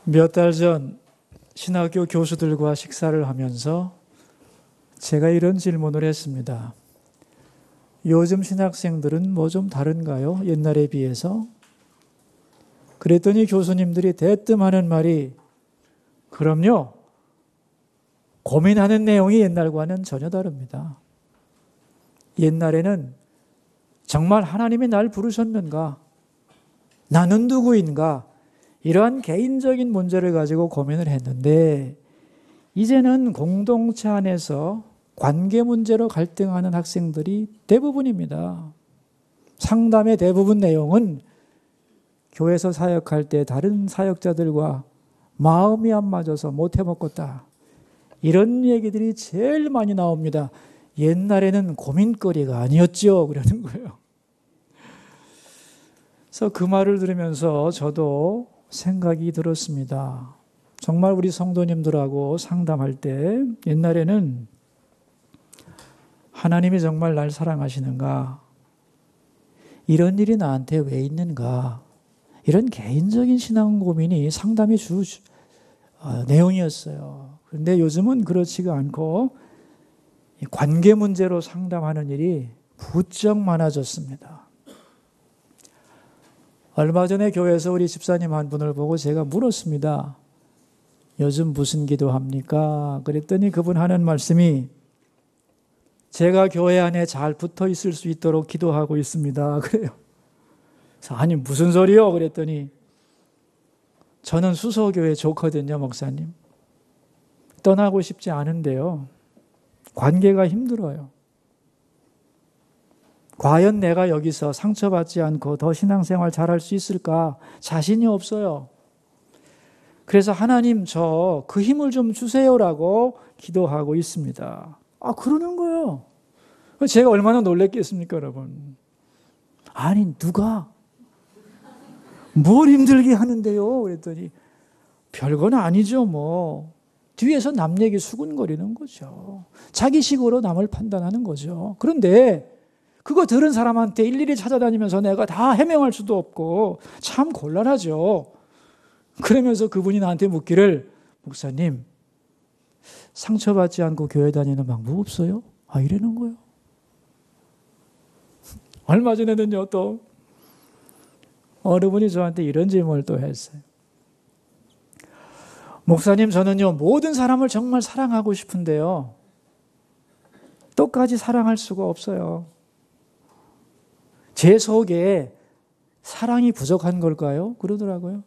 몇 달 전 신학교 교수들과 식사를 하면서 제가 이런 질문을 했습니다. 요즘 신학생들은 뭐 좀 다른가요? 옛날에 비해서? 그랬더니 교수님들이 대뜸 하는 말이 그럼요. 고민하는 내용이 옛날과는 전혀 다릅니다. 옛날에는 정말 하나님이 날 부르셨는가? 나는 누구인가? 이러한 개인적인 문제를 가지고 고민을 했는데 이제는 공동체 안에서 관계 문제로 갈등하는 학생들이 대부분입니다. 상담의 대부분 내용은 교회에서 사역할 때 다른 사역자들과 마음이 안 맞아서 못 해먹었다. 이런 얘기들이 제일 많이 나옵니다. 옛날에는 고민거리가 아니었죠. 그러는 거예요. 그래서 그 말을 들으면서 저도 생각이 들었습니다. 정말 우리 성도님들하고 상담할 때 옛날에는 하나님이 정말 날 사랑하시는가? 이런 일이 나한테 왜 있는가? 이런 개인적인 신앙 고민이 상담의 내용이었어요. 그런데 요즘은 그렇지가 않고 관계 문제로 상담하는 일이 부쩍 많아졌습니다. 얼마 전에 교회에서 우리 집사님 한 분을 보고 제가 물었습니다. 요즘 무슨 기도합니까? 그랬더니 그분 하는 말씀이 제가 교회 안에 잘 붙어 있을 수 있도록 기도하고 있습니다. 그래요. 그래서 아니 무슨 소리요? 그랬더니 저는 수서교회 좋거든요, 목사님. 떠나고 싶지 않은데요. 관계가 힘들어요. 과연 내가 여기서 상처받지 않고 더 신앙생활 잘할 수 있을까? 자신이 없어요. 그래서 하나님 저 그 힘을 좀 주세요라고 기도하고 있습니다. 그러는 거예요. 제가 얼마나 놀랬겠습니까, 여러분? 아니 누가 뭘 힘들게 하는데요? 그랬더니 별건 아니죠 뭐. 뒤에서 남 얘기 수군거리는 거죠. 자기식으로 남을 판단하는 거죠. 그런데 그거 들은 사람한테 일일이 찾아다니면서 내가 다 해명할 수도 없고 참 곤란하죠. 그러면서 그분이 나한테 묻기를 목사님 상처받지 않고 교회 다니는 방법 없어요? 이러는 거예요. 얼마 전에는요 또 어느 분이 저한테 이런 질문을 또 했어요. 목사님 저는요 모든 사람을 정말 사랑하고 싶은데요 똑같이 사랑할 수가 없어요. 제 속에 사랑이 부족한 걸까요? 그러더라고요.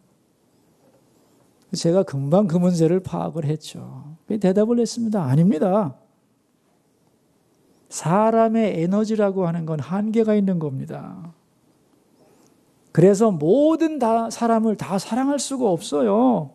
제가 금방 그 문제를 파악을 했죠. 대답을 했습니다. 아닙니다. 사람의 에너지라고 하는 건 한계가 있는 겁니다. 그래서 모든 사람을 다 사랑할 수가 없어요.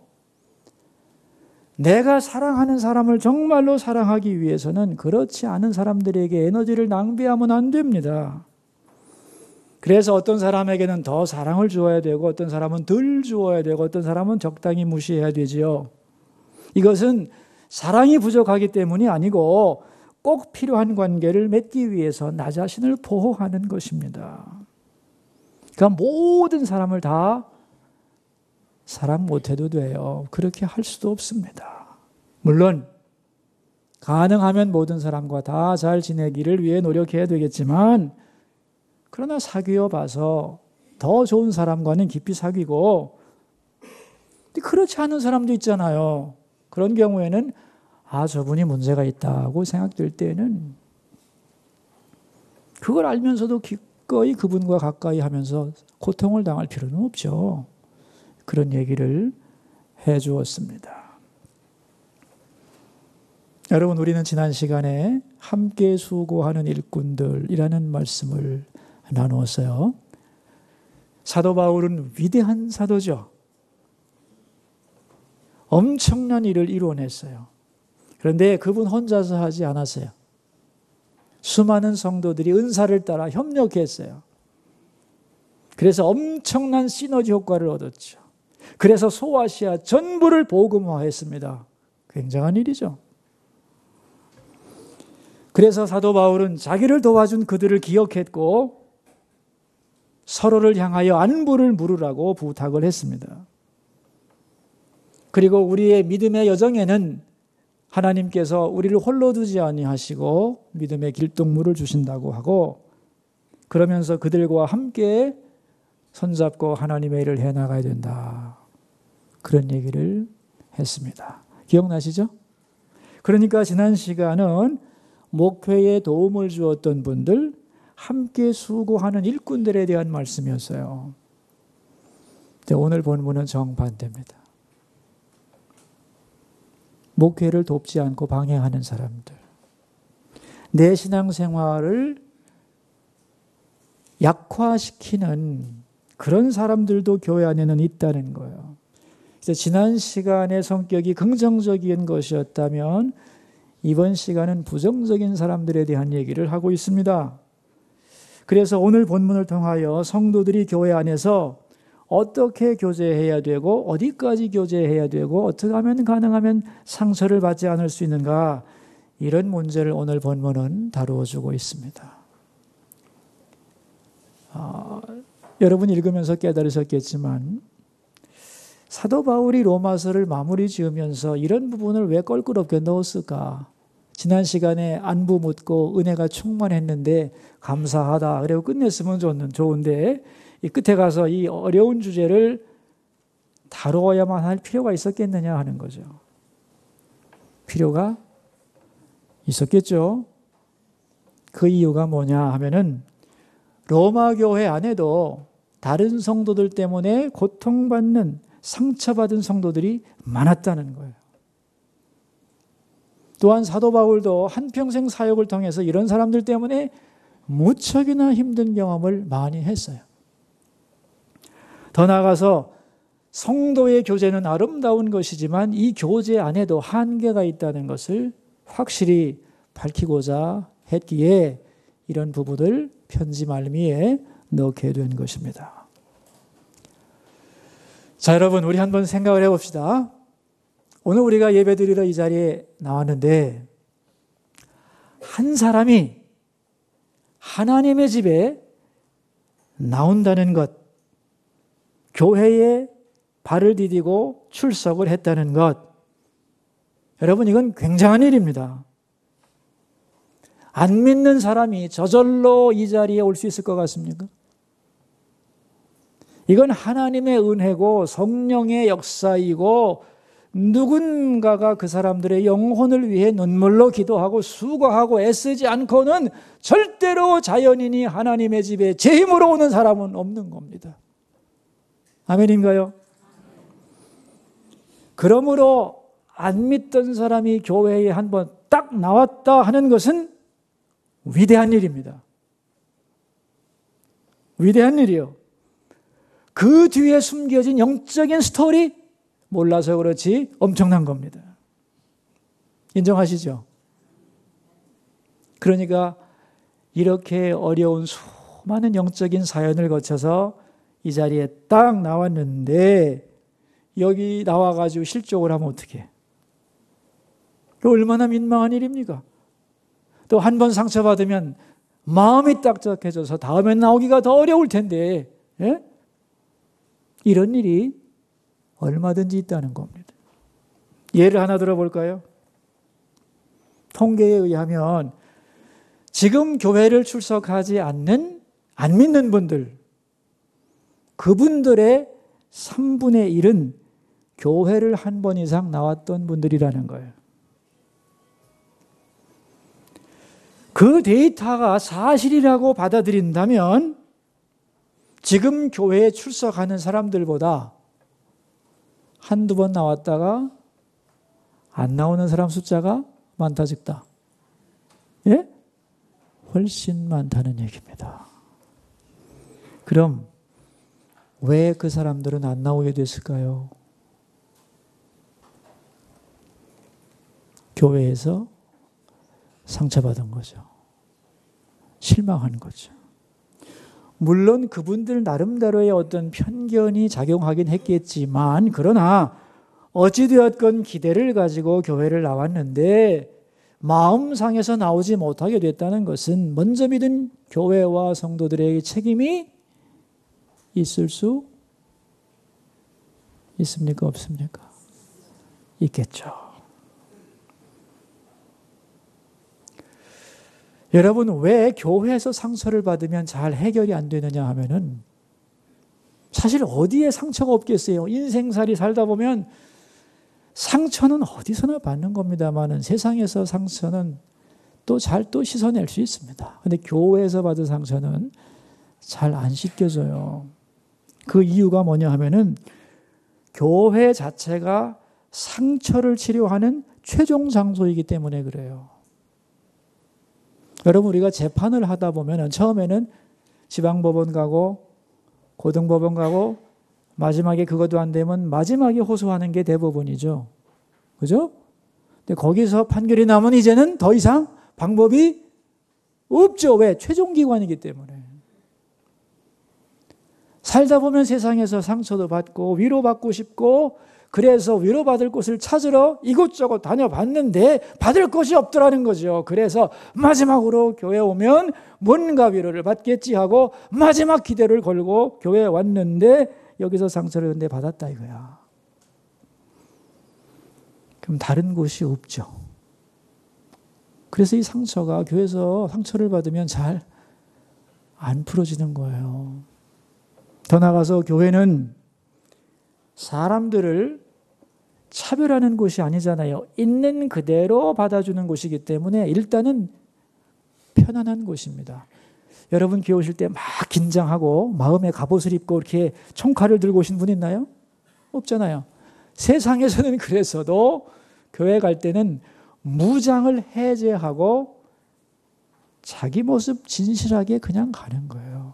내가 사랑하는 사람을 정말로 사랑하기 위해서는 그렇지 않은 사람들에게 에너지를 낭비하면 안 됩니다. 그래서 어떤 사람에게는 더 사랑을 주어야 되고 어떤 사람은 덜 주어야 되고 어떤 사람은 적당히 무시해야 되지요. 이것은 사랑이 부족하기 때문이 아니고 꼭 필요한 관계를 맺기 위해서 나 자신을 보호하는 것입니다. 그러니까 모든 사람을 다 사랑 못해도 돼요. 그렇게 할 수도 없습니다. 물론 가능하면 모든 사람과 다 잘 지내기를 위해 노력해야 되겠지만 그러나 사귀어 봐서 더 좋은 사람과는 깊이 사귀고 그렇지 않은 사람도 있잖아요. 그런 경우에는 저분이 문제가 있다고 생각될 때는 그걸 알면서도 기꺼이 그분과 가까이 하면서 고통을 당할 필요는 없죠. 그런 얘기를 해 주었습니다. 여러분 우리는 지난 시간에 함께 수고하는 일꾼들이라는 말씀을 나누었어요. 사도 바울은 위대한 사도죠. 엄청난 일을 이루어냈어요. 그런데 그분 혼자서 하지 않았어요. 수많은 성도들이 은사를 따라 협력했어요. 그래서 엄청난 시너지 효과를 얻었죠. 그래서 소아시아 전부를 복음화했습니다. 굉장한 일이죠. 그래서 사도 바울은 자기를 도와준 그들을 기억했고 서로를 향하여 안부를 물으라고 부탁을 했습니다. 그리고 우리의 믿음의 여정에는 하나님께서 우리를 홀로 두지 아니하시고 믿음의 길동무를 주신다고 하고, 그러면서 그들과 함께 손잡고 하나님의 일을 해나가야 된다, 그런 얘기를 했습니다. 기억나시죠? 그러니까 지난 시간은 목회에 도움을 주었던 분들, 함께 수고하는 일꾼들에 대한 말씀이었어요. 오늘 본문은 정반대입니다. 목회를 돕지 않고 방해하는 사람들, 내 신앙생활을 약화시키는 그런 사람들도 교회 안에는 있다는 거예요. 지난 시간의 성격이 긍정적인 것이었다면 이번 시간은 부정적인 사람들에 대한 얘기를 하고 있습니다. 그래서 오늘 본문을 통하여 성도들이 교회 안에서 어떻게 교제해야 되고 어디까지 교제해야 되고 어떻게 하면 가능하면 상처를 받지 않을 수 있는가, 이런 문제를 오늘 본문은 다루어주고 있습니다. 여러분 읽으면서 깨달으셨겠지만 사도 바울이 로마서를 마무리 지으면서 이런 부분을 왜 껄끄럽게 넣었을까? 지난 시간에 안부 묻고 은혜가 충만했는데 감사하다 그리고 끝냈으면 좋은데 이 끝에 가서 이 어려운 주제를 다루어야만 할 필요가 있었겠느냐 하는 거죠. 필요가 있었겠죠. 그 이유가 뭐냐 하면은 로마 교회 안에도 다른 성도들 때문에 고통받는, 상처받은 성도들이 많았다는 거예요. 또한 사도 바울도 한평생 사역을 통해서 이런 사람들 때문에 무척이나 힘든 경험을 많이 했어요. 더 나아가서 성도의 교제는 아름다운 것이지만 이 교제 안에도 한계가 있다는 것을 확실히 밝히고자 했기에 이런 부분을 편지 말미에 넣게 된 것입니다. 자, 여러분, 우리 한번 생각을 해봅시다. 오늘 우리가 예배드리러 이 자리에 나왔는데 한 사람이 하나님의 집에 나온다는 것, 교회에 발을 디디고 출석을 했다는 것, 여러분, 이건 굉장한 일입니다. 안 믿는 사람이 저절로 이 자리에 올 수 있을 것 같습니까? 이건 하나님의 은혜고 성령의 역사이고 누군가가 그 사람들의 영혼을 위해 눈물로 기도하고 수고하고 애쓰지 않고는 절대로 자연인이 하나님의 집에 제 힘으로 오는 사람은 없는 겁니다. 아멘인가요? 그러므로 안 믿던 사람이 교회에 한번 딱 나왔다 하는 것은 위대한 일입니다. 위대한 일이요. 그 뒤에 숨겨진 영적인 스토리 몰라서 그렇지 엄청난 겁니다. 인정하시죠? 그러니까 이렇게 어려운 수많은 영적인 사연을 거쳐서 이 자리에 딱 나왔는데 여기 나와가지고 실족을 하면 어떡해? 얼마나 민망한 일입니까? 또 한 번 상처받으면 마음이 딱딱해져서 다음에 나오기가 더 어려울 텐데, 예? 이런 일이 얼마든지 있다는 겁니다. 예를 하나 들어볼까요? 통계에 의하면 지금 교회를 출석하지 않는 안 믿는 분들, 그분들의 3분의 1은 교회를 한 번 이상 나왔던 분들이라는 거예요. 그 데이터가 사실이라고 받아들인다면 지금 교회에 출석하는 사람들보다 한두 번 나왔다가 안 나오는 사람 숫자가 많다 적다? 예? 훨씬 많다는 얘기입니다. 그럼 왜 그 사람들은 안 나오게 됐을까요? 교회에서 상처받은 거죠. 실망한 거죠. 물론 그분들 나름대로의 어떤 편견이 작용하긴 했겠지만, 그러나 어찌되었건 기대를 가지고 교회를 나왔는데 마음상에서 나오지 못하게 됐다는 것은 먼저 믿은 교회와 성도들에게 책임이 있을 수 있습니까? 없습니까? 있겠죠. 여러분, 왜 교회에서 상처를 받으면 잘 해결이 안 되느냐 하면은 사실 어디에 상처가 없겠어요. 인생살이 살다 보면 상처는 어디서나 받는 겁니다만은 세상에서 상처는 또 씻어낼 수 있습니다. 근데 교회에서 받은 상처는 잘 안 씻겨져요. 그 이유가 뭐냐 하면은 교회 자체가 상처를 치료하는 최종 장소이기 때문에 그래요. 여러분, 우리가 재판을 하다 보면은 처음에는 지방법원 가고 고등법원 가고 마지막에 그것도 안 되면 마지막에 호소하는 게 대법원이죠. 그죠? 근데 거기서 판결이 나면 이제는 더 이상 방법이 없죠. 왜? 최종 기관이기 때문에. 살다 보면 세상에서 상처도 받고 위로받고 싶고 그래서 위로받을 곳을 찾으러 이곳저곳 다녀봤는데 받을 곳이 없더라는 거죠. 그래서 마지막으로 교회 오면 뭔가 위로를 받겠지 하고 마지막 기대를 걸고 교회에 왔는데 여기서 상처를 근데 받았다 이거야. 그럼 다른 곳이 없죠. 그래서 이 상처가 교회에서 상처를 받으면 잘 안 풀어지는 거예요. 더 나아가서 교회는 사람들을 차별하는 곳이 아니잖아요. 있는 그대로 받아주는 곳이기 때문에 일단은 편안한 곳입니다. 여러분 교회 오실 때 막 긴장하고 마음에 갑옷을 입고 이렇게 총칼을 들고 오신 분 있나요? 없잖아요. 세상에서는 그래서도 교회 갈 때는 무장을 해제하고 자기 모습 진실하게 그냥 가는 거예요.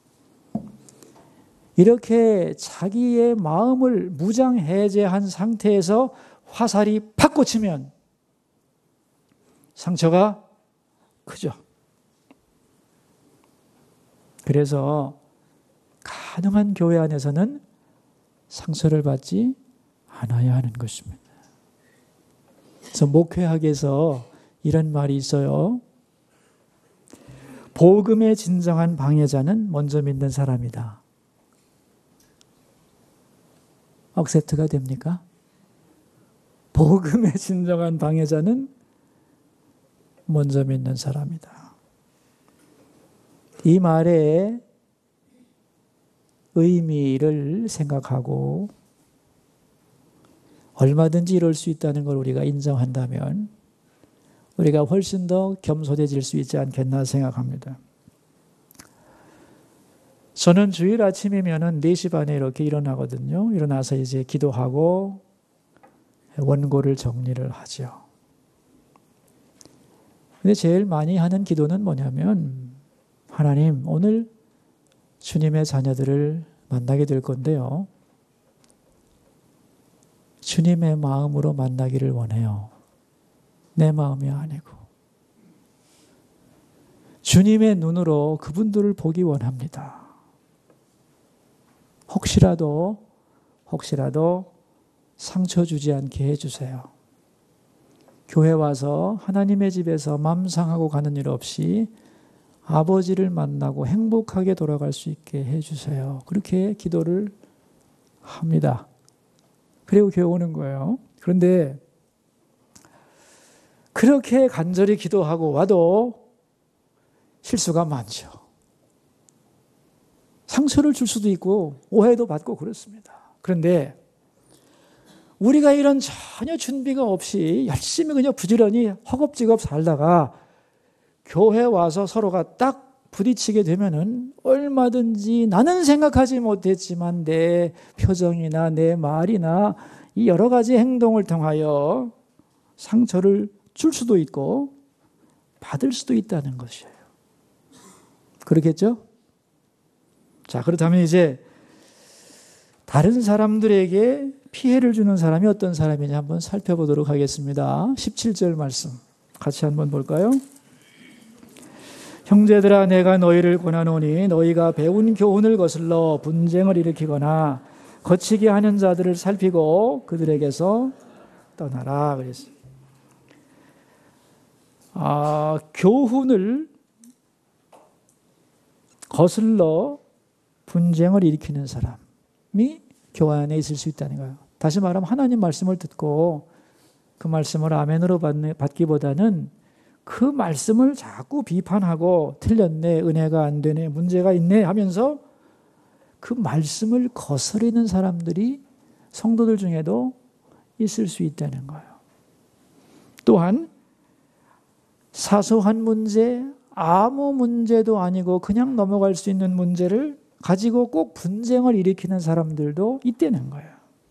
이렇게 자기의 마음을 무장 해제한 상태에서 화살이 팍 꽂히면 상처가 크죠. 그래서 가능한 교회 안에서는 상처를 받지 않아야 하는 것입니다. 그래서 목회학에서 이런 말이 있어요. 복음의 진정한 방해자는 먼저 믿는 사람이다. 억셉트가 됩니까? 복음의 진정한 방해자는 먼저 믿는 사람이다. 이 말의 의미를 생각하고 얼마든지 이룰 수 있다는 걸 우리가 인정한다면 우리가 훨씬 더 겸손해질 수 있지 않겠나 생각합니다. 저는 주일 아침이면은 4시 반에 이렇게 일어나거든요. 일어나서 이제 기도하고 원고를 정리를 하죠. 근데 제일 많이 하는 기도는 뭐냐면 하나님, 오늘 주님의 자녀들을 만나게 될 건데요. 주님의 마음으로 만나기를 원해요. 내 마음이 아니고. 주님의 눈으로 그분들을 보기 원합니다. 혹시라도 상처 주지 않게 해주세요. 교회 와서 하나님의 집에서 맘상하고 가는 일 없이 아버지를 만나고 행복하게 돌아갈 수 있게 해주세요. 그렇게 기도를 합니다. 그리고 교회 오는 거예요. 그런데 그렇게 간절히 기도하고 와도 실수가 많죠. 상처를 줄 수도 있고 오해도 받고 그렇습니다. 그런데 우리가 이런 전혀 준비가 없이 열심히 그냥 부지런히 허겁지겁 살다가 교회 와서 서로가 딱 부딪히게 되면은 얼마든지 나는 생각하지 못했지만 내 표정이나 내 말이나 이 여러 가지 행동을 통하여 상처를 줄 수도 있고 받을 수도 있다는 것이에요. 그렇겠죠? 자, 그렇다면 이제 다른 사람들에게 피해를 주는 사람이 어떤 사람이냐 한번 살펴보도록 하겠습니다. 17절 말씀 같이 한번 볼까요? 형제들아, 내가 너희를 권하노니 너희가 배운 교훈을 거슬러 분쟁을 일으키거나 거치게 하는 자들을 살피고 그들에게서 떠나라 그랬어요. 교훈을 거슬러 분쟁을 일으키는 사람이 교회 안에 있을 수 있다는 거예요. 다시 말하면 하나님 말씀을 듣고 그 말씀을 아멘으로 받기보다는 그 말씀을 자꾸 비판하고 틀렸네, 은혜가 안 되네, 문제가 있네 하면서 그 말씀을 거스르는 사람들이 성도들 중에도 있을 수 있다는 거예요. 또한 사소한 문제, 아무 문제도 아니고 그냥 넘어갈 수 있는 문제를 가지고 꼭 분쟁을 일으키는 사람들도 있다는 거예요.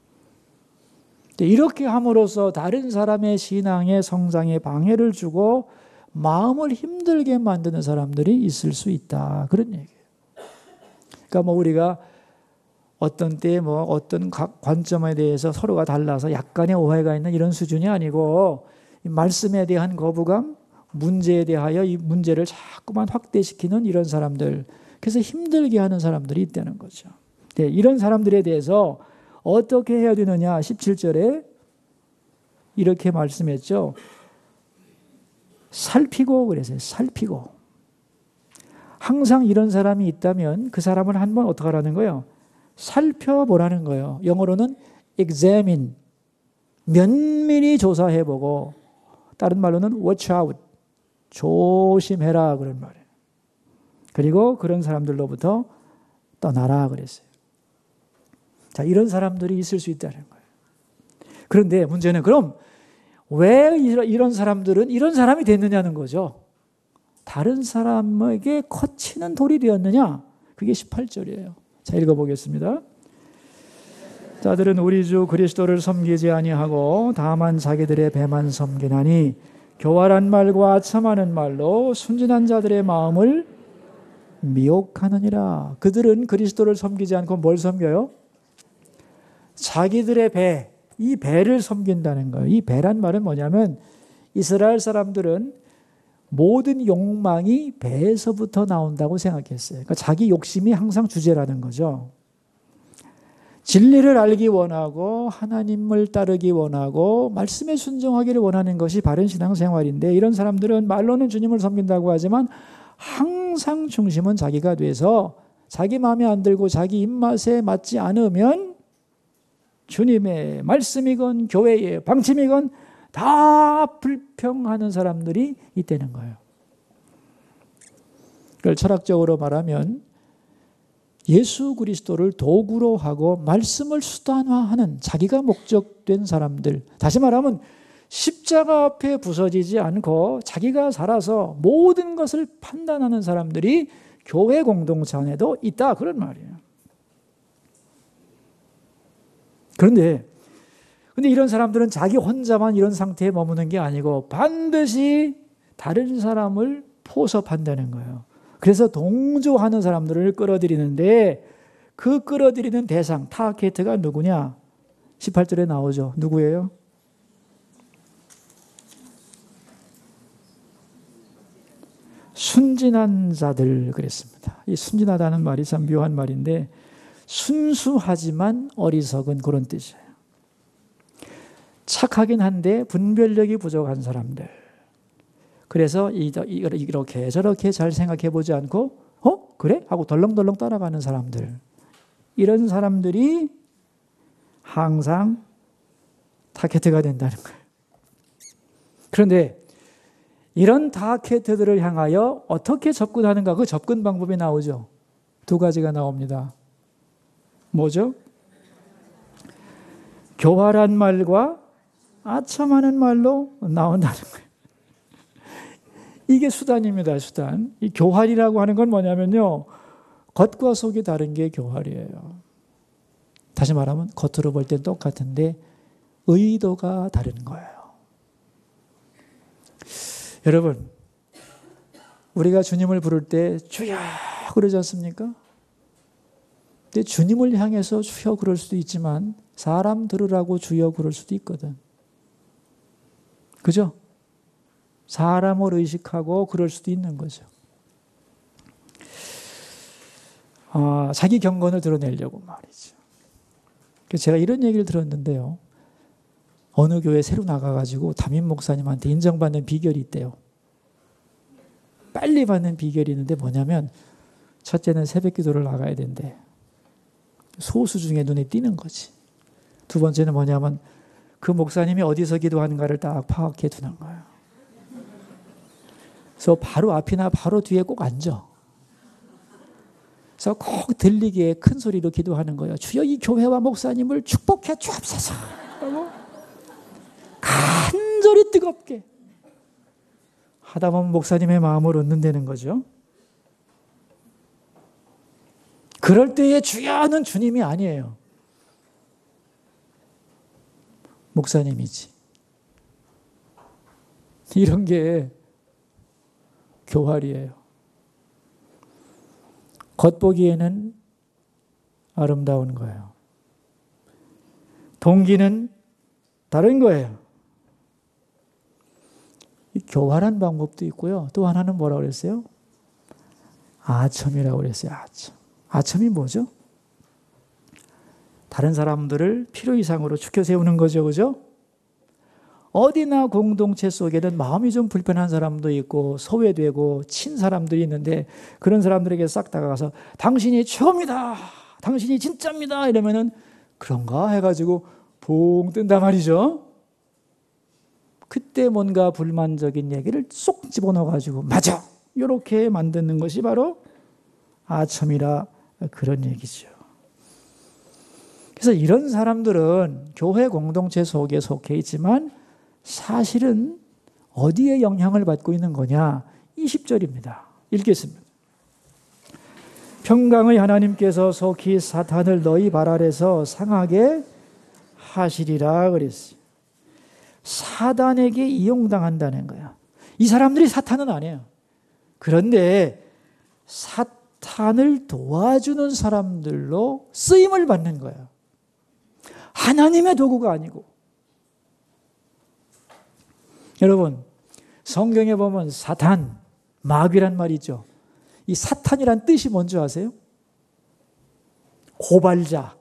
이렇게 함으로써 다른 사람의 신앙의 성장에 방해를 주고 마음을 힘들게 만드는 사람들이 있을 수 있다. 그런 얘기예요. 그러니까 우리가 어떤 때 어떤 관점에 대해서 서로가 달라서 약간의 오해가 있는 이런 수준이 아니고 말씀에 대한 거부감, 문제에 대하여 이 문제를 자꾸만 확대시키는 이런 사람들, 그래서 힘들게 하는 사람들이 있다는 거죠. 네, 이런 사람들에 대해서 어떻게 해야 되느냐? 17절에 이렇게 말씀했죠. 살피고 그랬어요. 살피고. 항상 이런 사람이 있다면 그 사람을 한번 어떻게 하라는 거예요? 살펴보라는 거예요. 영어로는 examine, 면밀히 조사해보고, 다른 말로는 watch out, 조심해라 그런 말이에요. 그리고 그런 사람들로부터 떠나라 그랬어요. 자, 이런 사람들이 있을 수 있다는 거예요. 그런데 문제는 그럼 왜 이런 사람들은 이런 사람이 됐느냐는 거죠. 다른 사람에게 거치는 돌이 되었느냐? 그게 18절이에요. 자, 읽어보겠습니다. 자들은 우리 주 그리스도를 섬기지 아니하고 다만 자기들의 배만 섬기나니 교활한 말과 아첨하는 말로 순진한 자들의 마음을 미혹하느니라. 그들은 그리스도를 섬기지 않고 뭘 섬겨요? 자기들의 배, 이 배를 섬긴다는 거예요. 이 배란 말은 뭐냐면 이스라엘 사람들은 모든 욕망이 배에서부터 나온다고 생각했어요. 그러니까 자기 욕심이 항상 주제라는 거죠. 진리를 알기 원하고 하나님을 따르기 원하고 말씀에 순종하기를 원하는 것이 바른 신앙생활인데, 이런 사람들은 말로는 주님을 섬긴다고 하지만 항상 중심은 자기가 돼서 자기 마음에 안 들고 자기 입맛에 맞지 않으면 주님의 말씀이건 교회의 방침이건 다 불평하는 사람들이 있다는 거예요. 그걸 철학적으로 말하면 예수 그리스도를 도구로 하고 말씀을 수단화하는 자기가 목적된 사람들, 다시 말하면 십자가 앞에 부서지지 않고 자기가 살아서 모든 것을 판단하는 사람들이 교회 공동체 안에도 있다, 그런 말이에요. 그런데 이런 사람들은 자기 혼자만 이런 상태에 머무는 게 아니고 반드시 다른 사람을 포섭한다는 거예요. 그래서 동조하는 사람들을 끌어들이는데 그 끌어들이는 대상, 타겟가 누구냐? 18절에 나오죠. 누구예요? 순진한 자들 그랬습니다. 이 순진하다는 말이 참 묘한 말인데 순수하지만 어리석은 그런 뜻이에요. 착하긴 한데 분별력이 부족한 사람들. 그래서 이렇게 저렇게 잘 생각해 보지 않고 그래? 하고 덜렁덜렁 따라가는 사람들. 이런 사람들이 항상 타겟가 된다는 거예요. 그런데 이런 타겟들을 향하여 어떻게 접근하는가, 그 접근 방법이 나오죠. 두 가지가 나옵니다. 뭐죠? 교활한 말과 아첨하는 말로 나온다는 거예요. 이게 수단입니다, 수단. 이 교활이라고 하는 건 뭐냐면요, 겉과 속이 다른 게 교활이에요. 다시 말하면 겉으로 볼 땐 똑같은데 의도가 다른 거예요. 여러분, 우리가 주님을 부를 때 주여 그러지 않습니까? 근데 주님을 향해서 주여 그럴 수도 있지만 사람 들으라고 주여 그럴 수도 있거든. 그죠? 사람을 의식하고 그럴 수도 있는 거죠. 자기 경건을 드러내려고 말이죠. 그래서 제가 이런 얘기를 들었는데요. 어느 교회 새로 나가가지고 담임 목사님한테 인정받는 비결이 있대요. 빨리 받는 비결이 있는데 뭐냐면 첫째는 새벽 기도를 나가야 된대. 소수 중에 눈에 띄는 거지. 두 번째는 뭐냐면 그 목사님이 어디서 기도하는가를 딱 파악해 두는 거예요. 그래서 바로 앞이나 바로 뒤에 꼭 앉아. 그래서 꼭 들리게 큰 소리로 기도하는 거예요. 주여 이 교회와 목사님을 축복해 주옵소서. 라고 간절히 뜨겁게 하다 보면 목사님의 마음을 얻는다는 거죠. 그럴 때의 주야는 주님이 아니에요. 목사님이지. 이런 게 교활이에요. 겉보기에는 아름다운 거예요. 동기는 다른 거예요. 이 교활한 방법도 있고요. 또 하나는 뭐라고 그랬어요? 아첨이라고 그랬어요. 아첨. 아첨이 뭐죠? 다른 사람들을 필요 이상으로 추켜 세우는 거죠. 그죠? 어디나 공동체 속에는 마음이 좀 불편한 사람도 있고 소외되고 친 사람들이 있는데 그런 사람들에게 싹 다가가서 당신이 최고입니다. 당신이 진짜입니다. 이러면은 그런가 해가지고 봉 뜬단 말이죠. 그때 뭔가 불만적인 얘기를 쏙 집어넣어가지고 맞아! 이렇게 만드는 것이 바로 아첨이라 그런 얘기죠. 그래서 이런 사람들은 교회 공동체 속에 속해 있지만 사실은 어디에 영향을 받고 있는 거냐? 20절입니다. 읽겠습니다. 평강의 하나님께서 속히 사탄을 너희 발 아래서 상하게 하시리라 그랬어요. 사단에게 이용당한다는 거야. 이 사람들이 사탄은 아니에요. 그런데 사탄을 도와주는 사람들로 쓰임을 받는 거예요. 하나님의 도구가 아니고. 여러분, 성경에 보면 사탄, 마귀란 말이 있죠. 이 사탄이란 뜻이 뭔지 아세요? 고발자,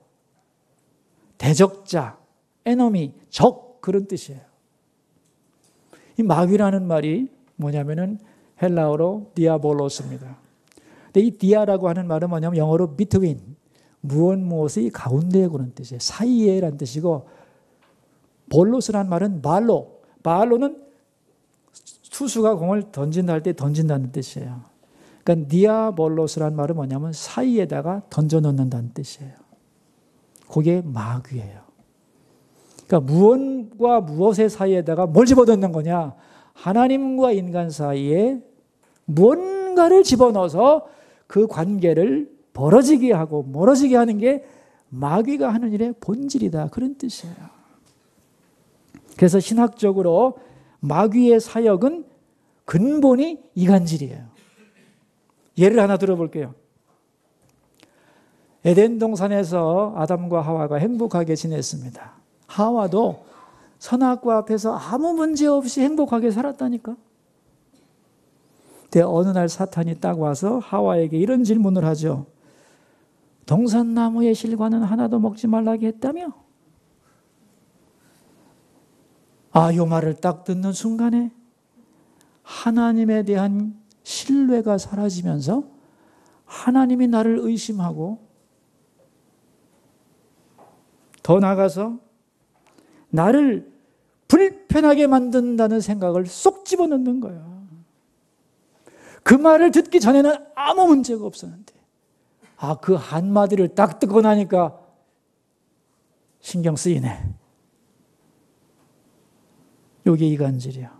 대적자, 에너미, 적 그런 뜻이에요. 이 마귀라는 말이 뭐냐면은 헬라어로 디아볼로스입니다. 근데 이 디아라고 하는 말은 뭐냐면 영어로 between, 무엇의 가운데에 그런 뜻이에요. 사이에라는 뜻이고 볼로스라는 말은 발로는 투수가 공을 던진다 할 때 던진다는 뜻이에요. 그러니까 디아볼로스라는 말은 뭐냐면 사이에다가 던져 넣는다는 뜻이에요. 그게 마귀예요. 그러니까 무엇과 무엇의 사이에다가 뭘 집어넣는 거냐? 하나님과 인간 사이에 무언가를 집어넣어서 그 관계를 벌어지게 하고 멀어지게 하는 게 마귀가 하는 일의 본질이다. 그런 뜻이에요. 그래서 신학적으로 마귀의 사역은 근본이 이간질이에요. 예를 하나 들어볼게요. 에덴 동산에서 아담과 하와가 행복하게 지냈습니다. 하와도 선악과 앞에서 아무 문제 없이 행복하게 살았다니까. 근데 어느 날 사탄이 딱 와서 하와에게 이런 질문을 하죠. 동산나무의 실과는 하나도 먹지 말라고 했다며? 이 말을 딱 듣는 순간에 하나님에 대한 신뢰가 사라지면서 하나님이 나를 의심하고 더 나아가서 나를 불편하게 만든다는 생각을 쏙 집어넣는 거야. 그 말을 듣기 전에는 아무 문제가 없었는데 그 한마디를 딱 듣고 나니까 신경 쓰이네. 이게 이간질이야.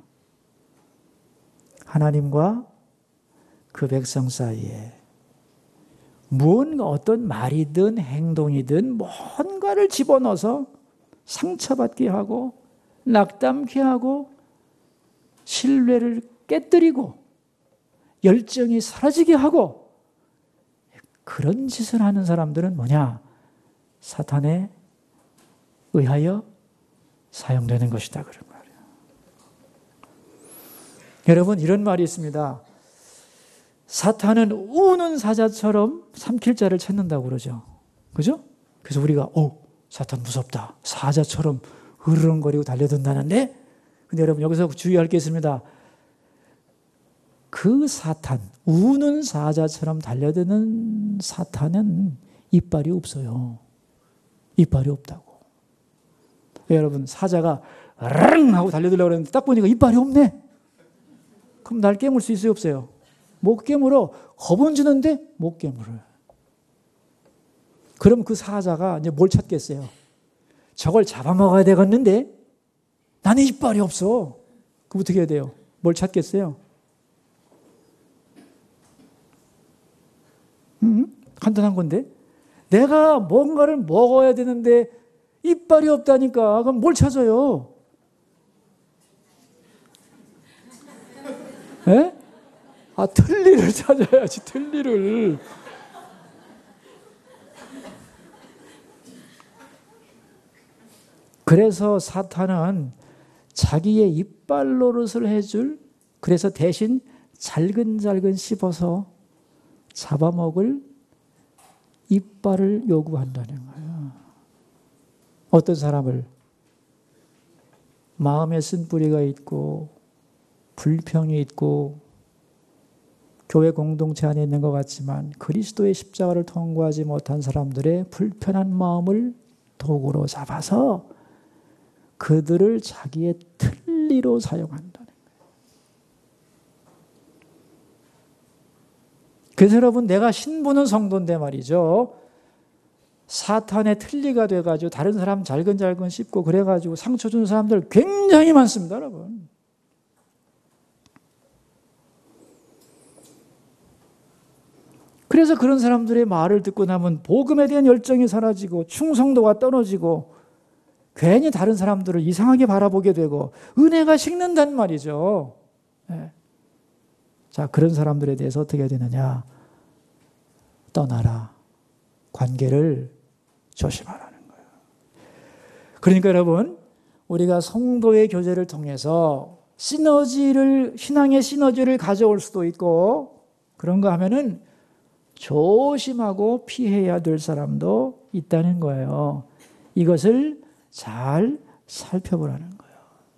하나님과 그 백성 사이에 무언가 어떤 말이든 행동이든 뭔가를 집어넣어서 상처받게 하고 낙담케 하고 신뢰를 깨뜨리고 열정이 사라지게 하고 그런 짓을 하는 사람들은 뭐냐? 사탄에 의하여 사용되는 것이다. 그런 말이에요. 여러분, 이런 말이 있습니다. 사탄은 우는 사자처럼 삼킬 자를 찾는다고 그러죠. 그죠? 그래서 우리가 사탄 무섭다. 사자처럼 으르렁거리고 달려든다는데, 근데 여러분 여기서 주의할 게 있습니다. 그 사탄, 우는 사자처럼 달려드는 사탄은 이빨이 없어요. 이빨이 없다고. 여러분, 사자가 랑 하고 달려들려고 그랬는데 딱 보니까 이빨이 없네. 그럼 날 깨물 수 있어요, 없어요? 못 깨물어. 겁은 주는데 못 깨물어요. 그럼 그 사자가 이제 뭘 찾겠어요? 저걸 잡아먹어야 되겠는데 나는 이빨이 없어. 그럼 어떻게 해야 돼요? 뭘 찾겠어요? 간단한 건데 내가 뭔가를 먹어야 되는데 이빨이 없다니까. 그럼 뭘 찾아요? 에? 틀니를 찾아야지, 틀니를. 그래서 사탄은 자기의 이빨 노릇을 해줄, 그래서 대신 잘근잘근 씹어서 잡아먹을 이빨을 요구한다는 거예요. 어떤 사람을 마음에 쓴뿌리가 있고 불평이 있고 교회 공동체 안에 있는 것 같지만 그리스도의 십자가를 통과하지 못한 사람들의 불편한 마음을 도구로 잡아서 그들을 자기의 틀니로 사용한다는 거예요. 그래서 여러분, 내가 신부는 성도인데 말이죠. 사탄의 틀니가 돼가지고 다른 사람 잘근잘근 씹고 그래가지고 상처 주는 사람들 굉장히 많습니다, 여러분. 그래서 그런 사람들의 말을 듣고 나면 복음에 대한 열정이 사라지고 충성도가 떨어지고 괜히 다른 사람들을 이상하게 바라보게 되고 은혜가 식는단 말이죠. 네. 자, 그런 사람들에 대해서 어떻게 해야 되느냐? 떠나라. 관계를 조심하라는 거예요. 그러니까 여러분, 우리가 성도의 교제를 통해서 신앙의 시너지를 가져올 수도 있고 그런 거 하면은 조심하고 피해야 될 사람도 있다는 거예요. 이것을 잘 살펴보라는 거예요.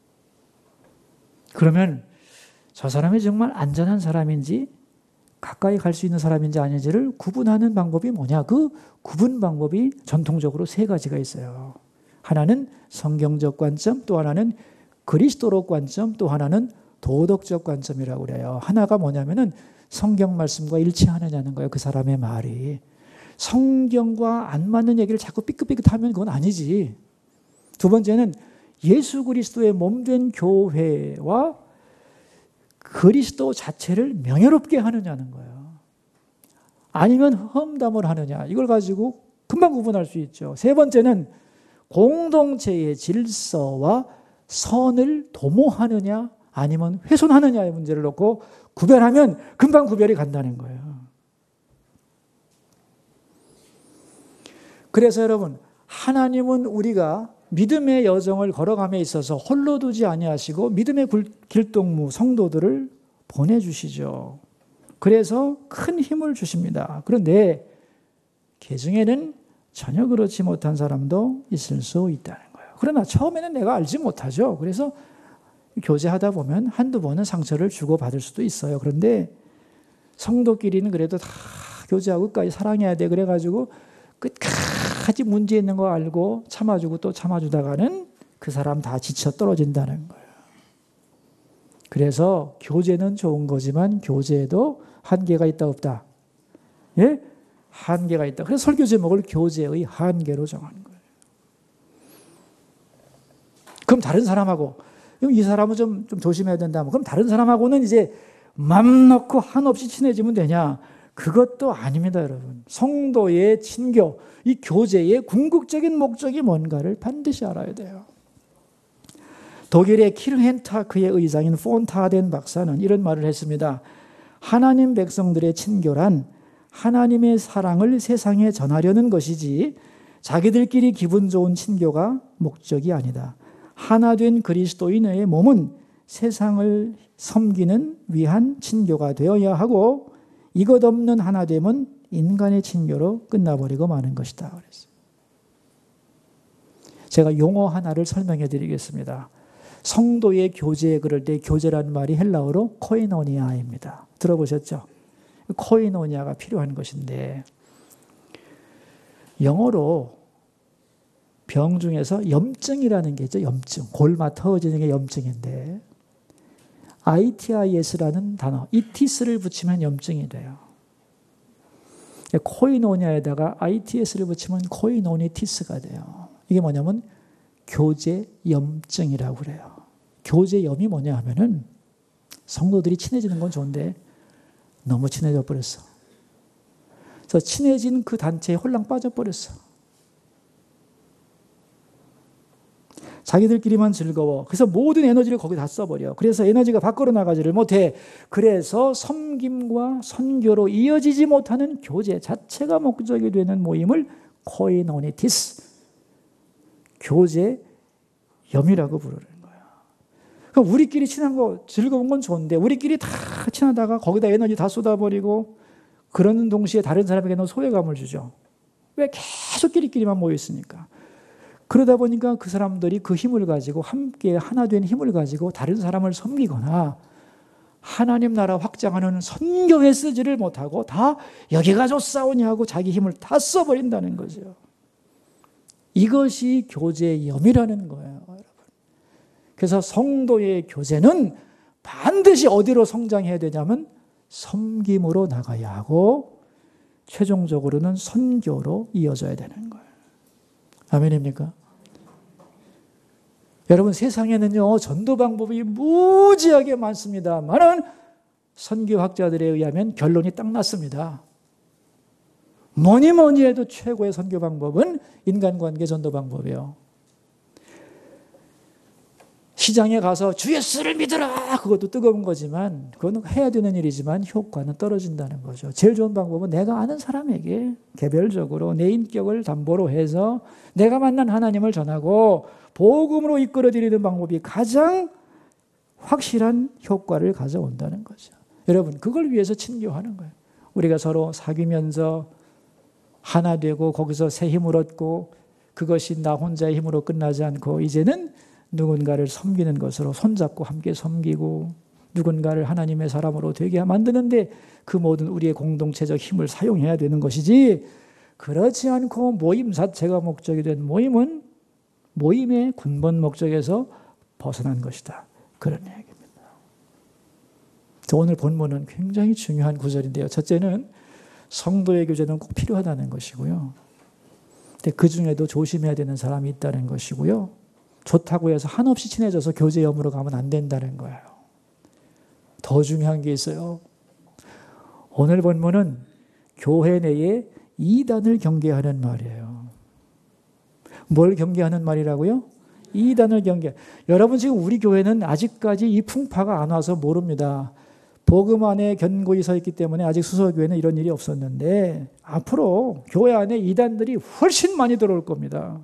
그러면 저 사람이 정말 안전한 사람인지 가까이 갈 수 있는 사람인지 아닌지를 구분하는 방법이 뭐냐? 그 구분 방법이 전통적으로 세 가지가 있어요. 하나는 성경적 관점, 또 하나는 그리스도로 관점, 또 하나는 도덕적 관점이라고 그래요. 하나가 뭐냐면은 성경 말씀과 일치하느냐는 거예요. 그 사람의 말이. 성경과 안 맞는 얘기를 자꾸 삐끗삐끗하면 그건 아니지. 두 번째는 예수 그리스도의 몸된 교회와 그리스도 자체를 명예롭게 하느냐는 거예요. 아니면 험담을 하느냐. 이걸 가지고 금방 구분할 수 있죠. 세 번째는 공동체의 질서와 선을 도모하느냐 아니면 훼손하느냐의 문제를 놓고 구별하면 금방 구별이 간다는 거예요. 그래서 여러분, 하나님은 우리가 믿음의 여정을 걸어감에 있어서 홀로 두지 아니하시고 믿음의 길동무 성도들을 보내주시죠. 그래서 큰 힘을 주십니다. 그런데 그 중에는 전혀 그렇지 못한 사람도 있을 수 있다는 거예요. 그러나 처음에는 내가 알지 못하죠. 그래서 교제하다 보면 한두 번은 상처를 주고받을 수도 있어요. 그런데 성도끼리는 그래도 다 교제하고 끝까지 사랑해야 돼. 그래가지고 끝까지 문제 있는 거 알고 참아주고 또 참아주다가는 그 사람 다 지쳐 떨어진다는 거예요. 그래서 교제는 좋은 거지만 교제에도 한계가 있다 없다? 예? 한계가 있다. 그래서 설교 제목을 교제의 한계로 정하는 거예요. 그럼 다른 사람하고 이 사람은 좀 조심해야 된다. 그럼 다른 사람하고는 이제 맘 놓고 한없이 친해지면 되냐? 그것도 아닙니다, 여러분. 성도의 친교, 이 교제의 궁극적인 목적이 뭔가를 반드시 알아야 돼요. 독일의 키르헨타크의 의장인 폰타덴 박사는 이런 말을 했습니다. 하나님 백성들의 친교란 하나님의 사랑을 세상에 전하려는 것이지 자기들끼리 기분 좋은 친교가 목적이 아니다. 하나 된 그리스도인의 몸은 세상을 섬기는 위한 친교가 되어야 하고 이것 없는 하나됨은 인간의 친교로 끝나버리고 마는 것이다. 그랬어요. 제가 용어 하나를 설명해 드리겠습니다. 성도의 교제에 그럴 때 교제라는 말이 헬라어로 코이노니아입니다. 들어보셨죠? 코이노니아가 필요한 것인데 영어로 병 중에서 염증이라는 게 있죠. 염증. 골마 터지는 게 염증인데 ITIS라는 단어, 이티스를 붙이면 염증이 돼요. 코이노니아에다가 ITS를 붙이면 코이노니티스가 돼요. 이게 뭐냐면 교제염증이라고 그래요. 교제염이 뭐냐 하면은 성도들이 친해지는 건 좋은데 너무 친해져 버렸어. 그래서 친해진 그 단체에 홀랑 빠져버렸어. 자기들끼리만 즐거워. 그래서 모든 에너지를 거기 다 써버려. 그래서 에너지가 밖으로 나가지를 못해. 그래서 섬김과 선교로 이어지지 못하는 교제 자체가 목적이 되는 모임을 코이노니티스, 교제염이라고 부르는 거야. 그러니까 우리끼리 친한 거 즐거운 건 좋은데 우리끼리 다 친하다가 거기다 에너지 다 쏟아버리고 그러는 동시에 다른 사람에게는 소외감을 주죠. 왜 계속 끼리끼리만 모여 있으니까. 그러다 보니까 그 사람들이 그 힘을 가지고 함께 하나 된 힘을 가지고 다른 사람을 섬기거나 하나님 나라 확장하는 선교에 쓰지를 못하고 다 여기가 좋사오냐 하고 자기 힘을 다 써버린다는 거죠. 이것이 교제염이라는 거예요, 여러분. 그래서 성도의 교제는 반드시 어디로 성장해야 되냐면 섬김으로 나가야 하고 최종적으로는 선교로 이어져야 되는 거예요. 아멘입니까? 여러분 세상에는요 전도 방법이 무지하게 많습니다만은 선교학자들에 의하면 결론이 딱 났습니다. 뭐니 해도 최고의 선교 방법은 인간관계 전도 방법이에요. 시장에 가서 주 예수를 믿으라 그것도 뜨거운 거지만 그건 해야 되는 일이지만 효과는 떨어진다는 거죠. 제일 좋은 방법은 내가 아는 사람에게 개별적으로 내 인격을 담보로 해서 내가 만난 하나님을 전하고 복음으로 이끌어드리는 방법이 가장 확실한 효과를 가져온다는 거죠. 여러분 그걸 위해서 친교하는 거예요. 우리가 서로 사귀면서 하나 되고 거기서 새 힘을 얻고 그것이 나 혼자의 힘으로 끝나지 않고 이제는 누군가를 섬기는 것으로 손잡고 함께 섬기고 누군가를 하나님의 사람으로 되게 만드는데 그 모든 우리의 공동체적 힘을 사용해야 되는 것이지 그렇지 않고 모임 자체가 목적이 된 모임은 모임의 근본 목적에서 벗어난 것이다. 그런 얘기입니다. 오늘 본문은 굉장히 중요한 구절인데요. 첫째는 성도의 교제는 꼭 필요하다는 것이고요. 근데 그 중에도 조심해야 되는 사람이 있다는 것이고요. 좋다고 해서 한없이 친해져서 교제염으로 가면 안 된다는 거예요. 더 중요한 게 있어요. 오늘 본문은 교회 내에 이단을 경계하는 말이에요. 뭘 경계하는 말이라고요? 이단을 경계. 여러분 지금 우리 교회는 아직까지 이 풍파가 안 와서 모릅니다. 복음 안에 견고히 서 있기 때문에 아직 수서교회는 이런 일이 없었는데 앞으로 교회 안에 이단들이 훨씬 많이 들어올 겁니다.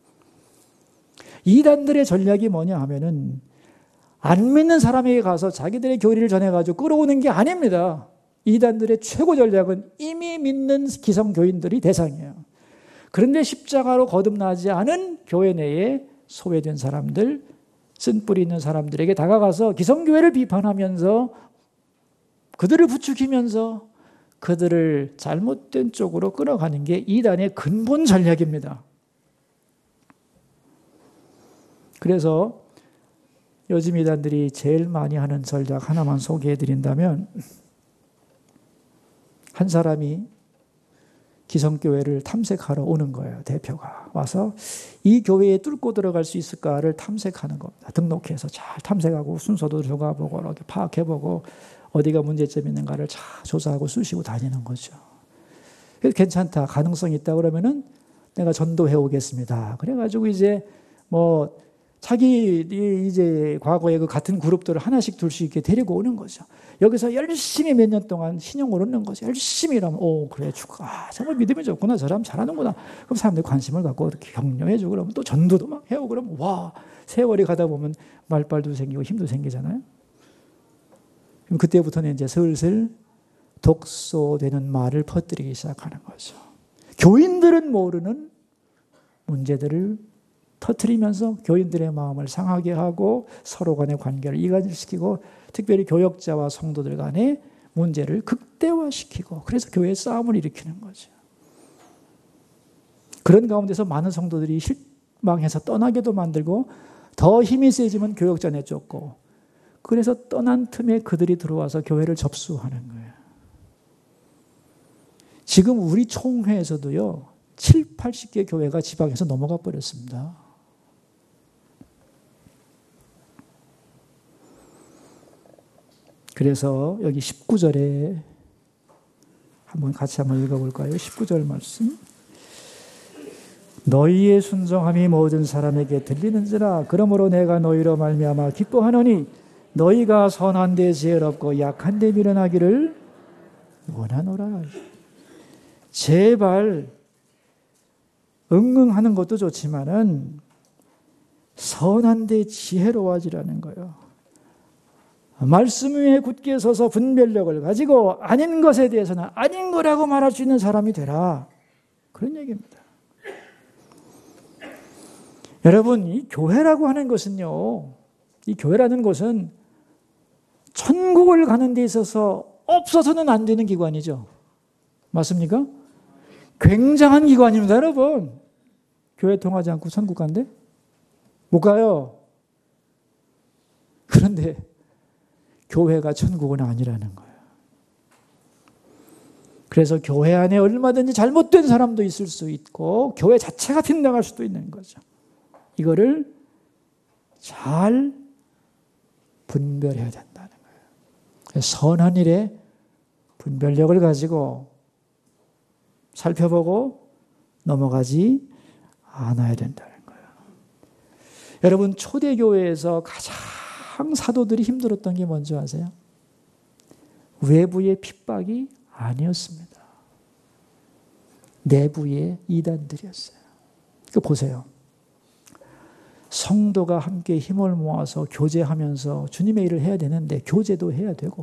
이단들의 전략이 뭐냐 하면은 안 믿는 사람에게 가서 자기들의 교리를 전해가지고 끌어오는 게 아닙니다. 이단들의 최고 전략은 이미 믿는 기성교인들이 대상이에요. 그런데 십자가로 거듭나지 않은 교회 내에 소외된 사람들, 쓴뿌리 있는 사람들에게 다가가서 기성교회를 비판하면서 그들을 부추기면서 그들을 잘못된 쪽으로 끌어가는 게 이단의 근본 전략입니다. 그래서 요즘 이단들이 제일 많이 하는 전략 하나만 소개해 드린다면 한 사람이 기성교회를 탐색하러 오는 거예요. 대표가 와서 이 교회에 뚫고 들어갈 수 있을까를 탐색하는 겁니다. 등록해서 잘 탐색하고 순서도 들어가보고 이렇게 파악해보고 어디가 문제점이 있는가를 잘 조사하고 쑤시고 다니는 거죠. 그래서 괜찮다, 가능성이 있다 그러면은 내가 전도해 오겠습니다. 그래가지고 이제 뭐 자기 이제 과거에 그 같은 그룹들을 하나씩 둘씩 이렇게 데리고 오는 거죠. 여기서 열심히 몇 년 동안 신용을 얻는 거죠. 열심히 일하면 그래 축하, 정말 믿음이 좋구나, 저 사람 잘하는구나. 그럼 사람들이 관심을 갖고 이렇게 격려해주고 그러면 또 전도도 막 해오고 그러면 와, 세월이 가다 보면 말빨도 생기고 힘도 생기잖아요. 그럼 그때부터는 이제 슬슬 독소되는 말을 퍼뜨리기 시작하는 거죠. 교인들은 모르는 문제들을 터뜨리면서 교인들의 마음을 상하게 하고 서로 간의 관계를 이간시키고 특별히 교역자와 성도들 간의 문제를 극대화시키고 그래서 교회에 싸움을 일으키는 거죠. 그런 가운데서 많은 성도들이 망해서 떠나게도 만들고 더 힘이 세지면 교역자 내쫓고 그래서 떠난 틈에 그들이 들어와서 교회를 접수하는 거예요. 지금 우리 총회에서도요. 7, 80개 교회가 지방에서 넘어가 버렸습니다. 그래서 여기 19절에 같이 한번 읽어볼까요? 19절 말씀. 너희의 순종함이 모든 사람에게 들리는지라 그러므로 내가 너희로 말미암아 기뻐하노니 너희가 선한 데 지혜롭고 약한 데 미련하기를 원하노라. 제발 응응하는 것도 좋지만은 선한 데 지혜로워지라는 거예요. 말씀 위에 굳게 서서 분별력을 가지고 아닌 것에 대해서는 아닌 거라고 말할 수 있는 사람이 되라. 그런 얘기입니다. 여러분, 이 교회라고 하는 것은요, 이 교회라는 것은 천국을 가는 데 있어서 없어서는 안 되는 기관이죠. 맞습니까? 굉장한 기관입니다, 여러분. 교회 통하지 않고 천국 간대? 못 가요. 그런데 교회가 천국은 아니라는 거예요. 그래서 교회 안에 얼마든지 잘못된 사람도 있을 수 있고 교회 자체가 빗나갈 수도 있는 거죠. 이거를 잘 분별해야 된다는 거예요. 선한 일에 분별력을 가지고 살펴보고 넘어가지 않아야 된다는 거예요. 여러분, 초대교회에서 가장 사도들이 힘들었던 게 뭔지 아세요? 외부의 핍박이 아니었습니다. 내부의 이단들이었어요. 그 보세요. 성도가 함께 힘을 모아서 교제하면서 주님의 일을 해야 되는데 교제도 해야 되고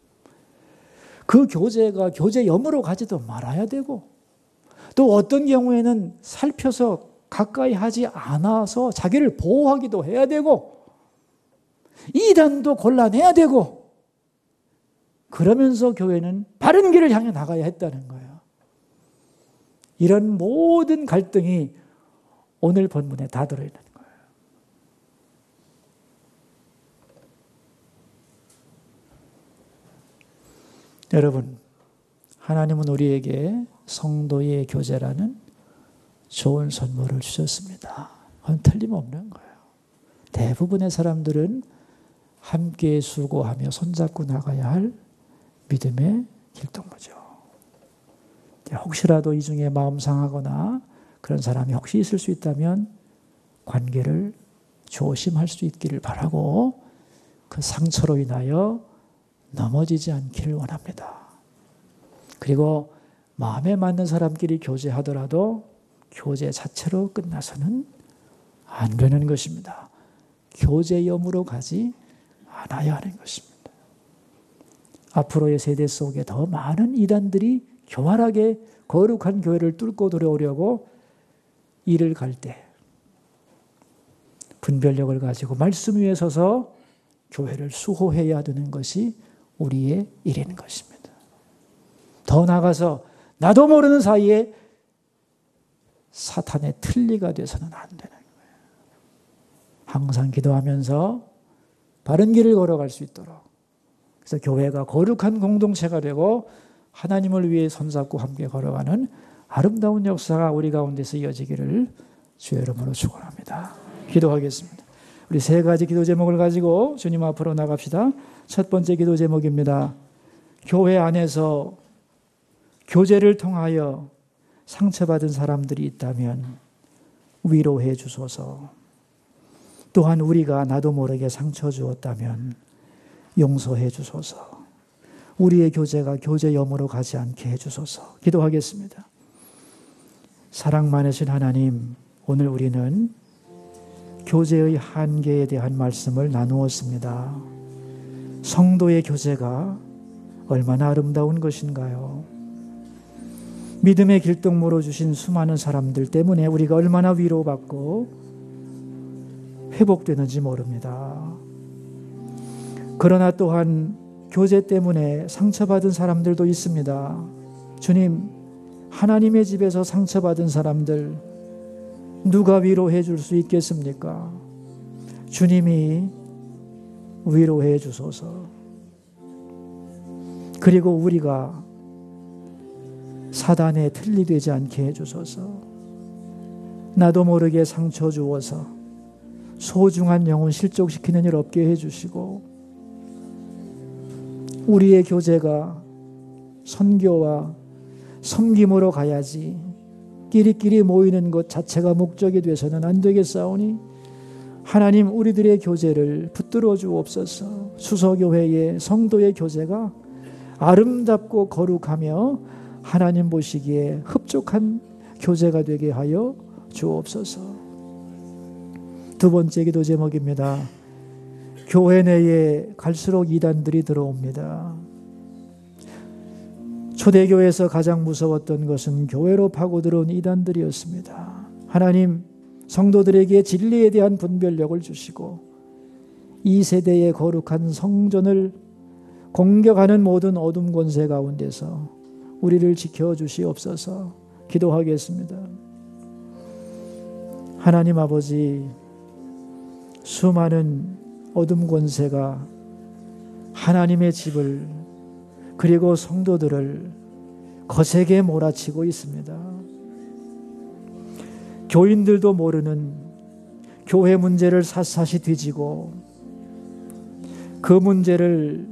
그 교제가 교제염으로 가지도 말아야 되고 또 어떤 경우에는 살펴서 가까이 하지 않아서 자기를 보호하기도 해야 되고 이단도 골라내야 되고 그러면서 교회는 바른 길을 향해 나가야 했다는 거예요. 이런 모든 갈등이 오늘 본문에 다 들어있는 거예요. 여러분, 하나님은 우리에게 성도의 교제라는 좋은 선물을 주셨습니다. 그건 틀림없는 거예요. 대부분의 사람들은 함께 수고하며 손잡고 나가야 할 믿음의 길동무죠. 혹시라도 이 중에 마음 상하거나 그런 사람이 혹시 있을 수 있다면 관계를 조심할 수 있기를 바라고 그 상처로 인하여 넘어지지 않기를 원합니다. 그리고 마음에 맞는 사람끼리 교제하더라도 교제 자체로 끝나서는 안 되는 것입니다. 교제염으로 가지 않아야 하는 것입니다. 앞으로의 세대 속에 더 많은 이단들이 교활하게 거룩한 교회를 뚫고 들어오려고 일을 갈 때 분별력을 가지고 말씀 위에 서서 교회를 수호해야 되는 것이 우리의 일인 것입니다. 더 나아가서 나도 모르는 사이에 사탄의 틀니가 돼서는 안 되는 거예요. 항상 기도하면서 바른 길을 걸어갈 수 있도록 그래서 교회가 거룩한 공동체가 되고 하나님을 위해 손잡고 함께 걸어가는 아름다운 역사가 우리 가운데서 이어지기를 주의 이름으로 축원합니다. 기도하겠습니다. 우리 세 가지 기도 제목을 가지고 주님 앞으로 나갑시다. 첫 번째 기도 제목입니다. 교회 안에서 교제를 통하여 상처받은 사람들이 있다면 위로해 주소서. 또한 우리가 나도 모르게 상처 주었다면 용서해 주소서. 우리의 교제가 교제염으로 가지 않게 해 주소서. 기도하겠습니다. 사랑 많으신 하나님, 오늘 우리는 교제의 한계에 대한 말씀을 나누었습니다. 성도의 교제가 얼마나 아름다운 것인가요? 믿음의 길동무로 주신 수많은 사람들 때문에 우리가 얼마나 위로받고 회복되는지 모릅니다. 그러나 또한 교제 때문에 상처받은 사람들도 있습니다. 주님, 하나님의 집에서 상처받은 사람들, 누가 위로해 줄 수 있겠습니까? 주님이 위로해 주소서. 그리고 우리가 사단의 틀이 되지 않게 해주소서. 나도 모르게 상처 주어서 소중한 영혼 실족시키는 일 없게 해주시고, 우리의 교제가 선교와 섬김으로 가야지 끼리끼리 모이는 것 자체가 목적이 돼서는 안 되겠사오니 하나님, 우리들의 교제를 붙들어 주옵소서. 수서교회의 성도의 교제가 아름답고 거룩하며 하나님 보시기에 흡족한 교제가 되게 하여 주옵소서. 두 번째 기도 제목입니다. 교회 내에 갈수록 이단들이 들어옵니다. 초대교회에서 가장 무서웠던 것은 교회로 파고들어온 이단들이었습니다. 하나님, 성도들에게 진리에 대한 분별력을 주시고 이 세대의 거룩한 성전을 공격하는 모든 어둠 권세 가운데서 우리를 지켜주시옵소서. 기도하겠습니다. 하나님 아버지, 수많은 어둠 권세가 하나님의 집을 그리고 성도들을 거세게 몰아치고 있습니다. 교인들도 모르는 교회 문제를 샅샅이 뒤지고 그 문제를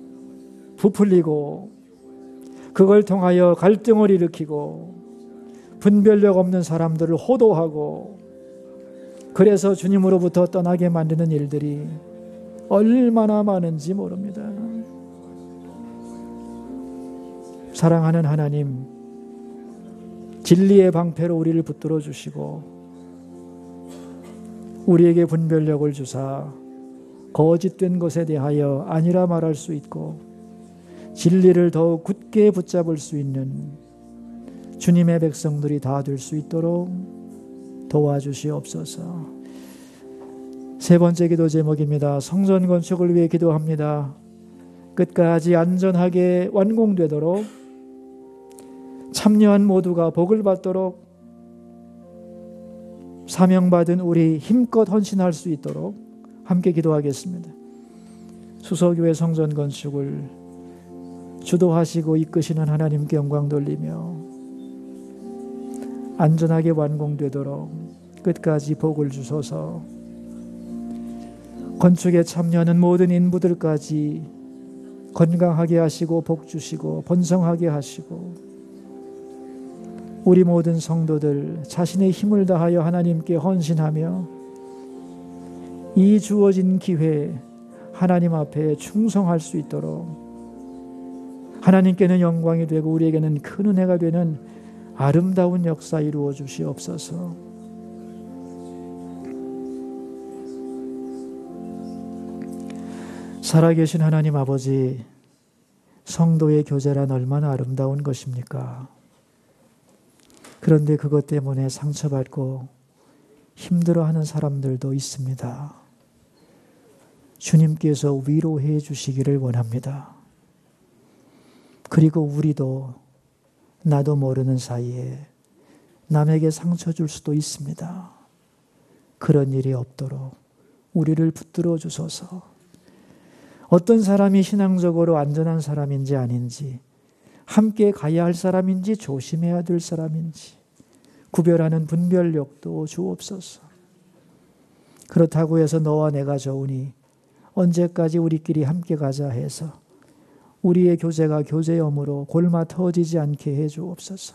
부풀리고 그걸 통하여 갈등을 일으키고 분별력 없는 사람들을 호도하고 그래서 주님으로부터 떠나게 만드는 일들이 얼마나 많은지 모릅니다. 사랑하는 하나님, 진리의 방패로 우리를 붙들어 주시고 우리에게 분별력을 주사 거짓된 것에 대하여 아니라 말할 수 있고 진리를 더욱 굳게 붙잡을 수 있는 주님의 백성들이 다 될 수 있도록 도와주시옵소서. 세 번째 기도 제목입니다. 성전 건축을 위해 기도합니다. 끝까지 안전하게 완공되도록 참여한 모두가 복을 받도록 사명받은 우리 힘껏 헌신할 수 있도록 함께 기도하겠습니다. 수서교회 성전 건축을 주도하시고 이끄시는 하나님께 영광 돌리며 안전하게 완공되도록 끝까지 복을 주소서. 건축에 참여하는 모든 인부들까지 건강하게 하시고 복 주시고 번성하게 하시고 우리 모든 성도들 자신의 힘을 다하여 하나님께 헌신하며 이 주어진 기회에 하나님 앞에 충성할 수 있도록 하나님께는 영광이 되고 우리에게는 큰 은혜가 되는 아름다운 역사 이루어 주시옵소서. 살아계신 하나님 아버지, 성도의 교제란 얼마나 아름다운 것입니까? 그런데 그것 때문에 상처받고 힘들어하는 사람들도 있습니다. 주님께서 위로해 주시기를 원합니다. 그리고 우리도 나도 모르는 사이에 남에게 상처 줄 수도 있습니다. 그런 일이 없도록 우리를 붙들어 주소서. 어떤 사람이 신앙적으로 안전한 사람인지 아닌지, 함께 가야 할 사람인지 조심해야 될 사람인지 구별하는 분별력도 주옵소서. 그렇다고 해서 너와 내가 좋으니 언제까지 우리끼리 함께 가자 해서 우리의 교제가 교제염으로 골마 터지지 않게 해 주옵소서.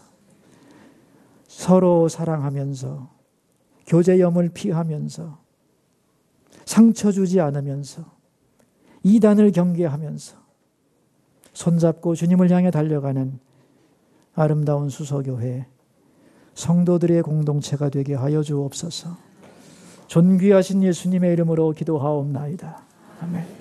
서로 사랑하면서 교제염을 피하면서 상처 주지 않으면서 이단을 경계하면서 손잡고 주님을 향해 달려가는 아름다운 수서교회 성도들의 공동체가 되게 하여 주옵소서. 존귀하신 예수님의 이름으로 기도하옵나이다. 아멘.